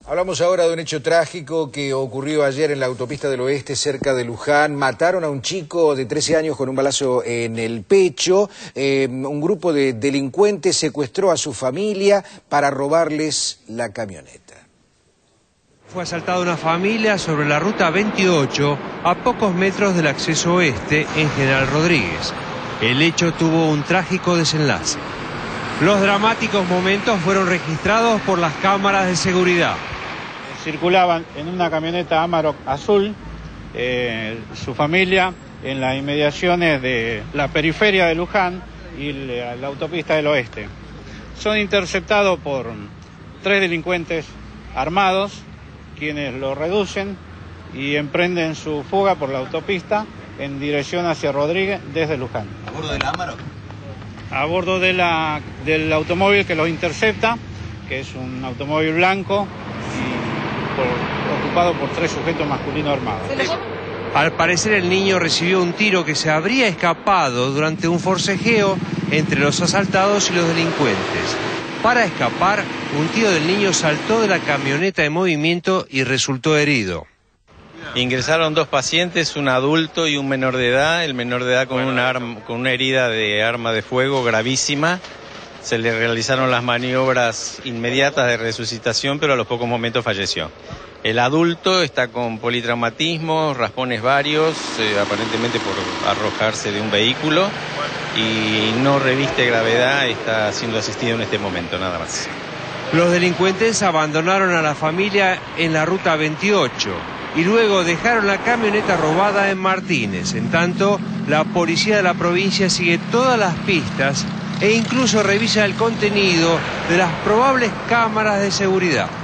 Hablamos ahora de un hecho trágico que ocurrió ayer en la autopista del Oeste, cerca de Luján. Mataron a un chico de 13 años con un balazo en el pecho. Un grupo de delincuentes secuestró a su familia para robarles la camioneta. Fue asaltada una familia sobre la ruta 28, a pocos metros del acceso oeste, en General Rodríguez. El hecho tuvo un trágico desenlace. Los dramáticos momentos fueron registrados por las cámaras de seguridad. Circulaban en una camioneta Amarok azul, su familia, en las inmediaciones de la periferia de Luján y la autopista del Oeste. Son interceptados por 3 delincuentes armados, quienes lo reducen y emprenden su fuga por la autopista en dirección hacia Rodríguez desde Luján. ¿A bordo de la Amarok? A bordo del automóvil que los intercepta, que es un automóvil blanco ocupado por 3 sujetos masculinos armados. Al parecer el niño recibió un tiro que se habría escapado durante un forcejeo entre los asaltados y los delincuentes. Para escapar, un tío del niño saltó de la camioneta en movimiento y resultó herido. Ingresaron 2 pacientes, un adulto y un menor de edad. El menor de edad con una herida de arma de fuego gravísima. Se le realizaron las maniobras inmediatas de resucitación, pero a los pocos momentos falleció. El adulto está con politraumatismos, raspones varios, aparentemente por arrojarse de un vehículo, y no reviste gravedad, está siendo asistido en este momento, nada más. Los delincuentes abandonaron a la familia en la ruta 28 y luego dejaron la camioneta robada en Martínez. En tanto, la policía de la provincia sigue todas las pistas e incluso revisa el contenido de las probables cámaras de seguridad.